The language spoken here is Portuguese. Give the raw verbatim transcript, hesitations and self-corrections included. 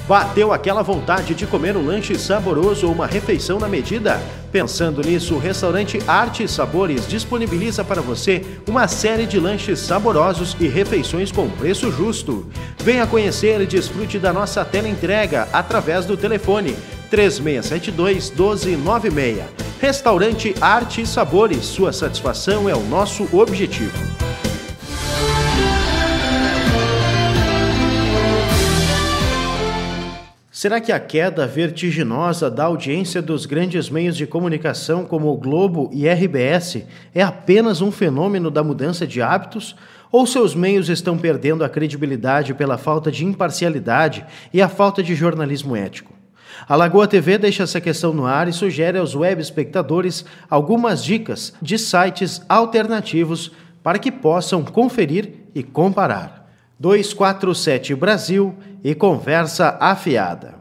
Bateu aquela vontade de comer um lanche saboroso ou uma refeição na medida? Pensando nisso, o restaurante Arte e Sabores disponibiliza para você uma série de lanches saborosos e refeições com preço justo. Venha conhecer e desfrute da nossa teleentrega através do telefone três seis sete dois, um dois nove seis. Restaurante Arte e Sabores, sua satisfação é o nosso objetivo. Será que a queda vertiginosa da audiência dos grandes meios de comunicação como o Globo e R B S é apenas um fenômeno da mudança de hábitos? Ou seus meios estão perdendo a credibilidade pela falta de imparcialidade e a falta de jornalismo ético? A Lagoa T V deixa essa questão no ar e sugere aos web espectadores algumas dicas de sites alternativos para que possam conferir e comparar. duzentos e quarenta e sete Brasil e conversa afiada.